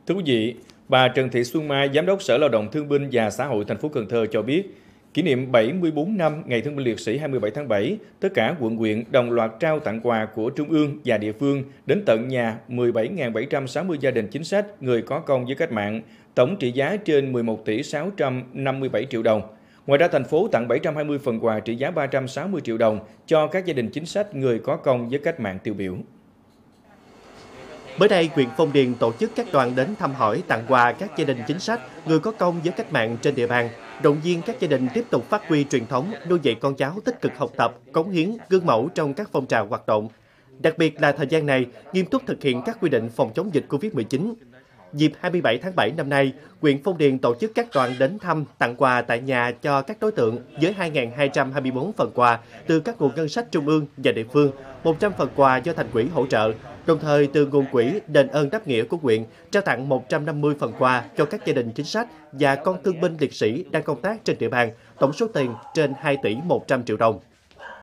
Thưa quý vị, bà Trần Thị Xuân Mai, Giám đốc Sở Lao động Thương binh và Xã hội thành phố Cần Thơ cho biết, kỷ niệm 74 năm Ngày Thương binh Liệt sĩ 27 tháng 7, tất cả quận huyện đồng loạt trao tặng quà của Trung ương và địa phương đến tận nhà 17.760 gia đình chính sách người có công với cách mạng, tổng trị giá trên 11 tỷ 657 triệu đồng. Ngoài ra, thành phố tặng 720 phần quà trị giá 360 triệu đồng cho các gia đình chính sách người có công với cách mạng tiêu biểu. Mới đây, huyện Phong Điền tổ chức các đoàn đến thăm hỏi, tặng quà các gia đình chính sách, người có công với cách mạng trên địa bàn, động viên các gia đình tiếp tục phát huy truyền thống, nuôi dạy con cháu tích cực học tập, cống hiến, gương mẫu trong các phong trào hoạt động. Đặc biệt là thời gian này, nghiêm túc thực hiện các quy định phòng chống dịch Covid-19. Dịp 27 tháng 7 năm nay, huyện Phong Điền tổ chức các đoàn đến thăm, tặng quà tại nhà cho các đối tượng với 2.224 phần quà từ các nguồn ngân sách trung ương và địa phương, 100 phần quà do thành ủy hỗ trợ. Đồng thời, từ nguồn quỹ đền ơn đáp nghĩa của huyện, trao tặng 150 phần quà cho các gia đình chính sách và con thương binh liệt sĩ đang công tác trên địa bàn, tổng số tiền trên 2 tỷ 100 triệu đồng.